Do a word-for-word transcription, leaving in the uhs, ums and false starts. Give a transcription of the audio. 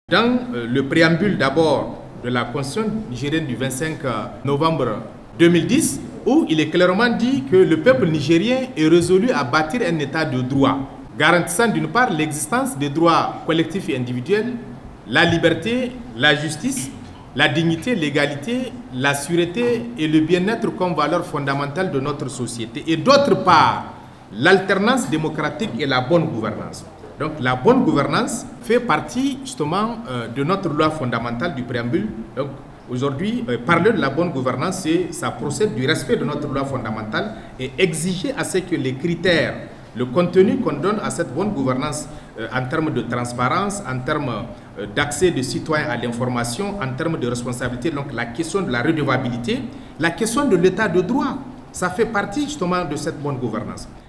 Dans le préambule d'abord de la Constitution nigérienne du vingt-cinq novembre deux mille dix, où il est clairement dit que le peuple nigérien est résolu à bâtir un état de droit, garantissant d'une part l'existence des droits collectifs et individuels, la liberté, la justice, la dignité, l'égalité, la sûreté et le bien-être comme valeurs fondamentales de notre société, et d'autre part l'alternance démocratique et la bonne gouvernance. Donc la bonne gouvernance fait partie justement euh, de notre loi fondamentale du préambule. Donc aujourd'hui, euh, parler de la bonne gouvernance, ça procède du respect de notre loi fondamentale et exiger à ce que les critères, le contenu qu'on donne à cette bonne gouvernance euh, en termes de transparence, en termes euh, d'accès des citoyens à l'information, en termes de responsabilité, donc la question de la redevabilité, la question de l'état de droit, ça fait partie justement de cette bonne gouvernance.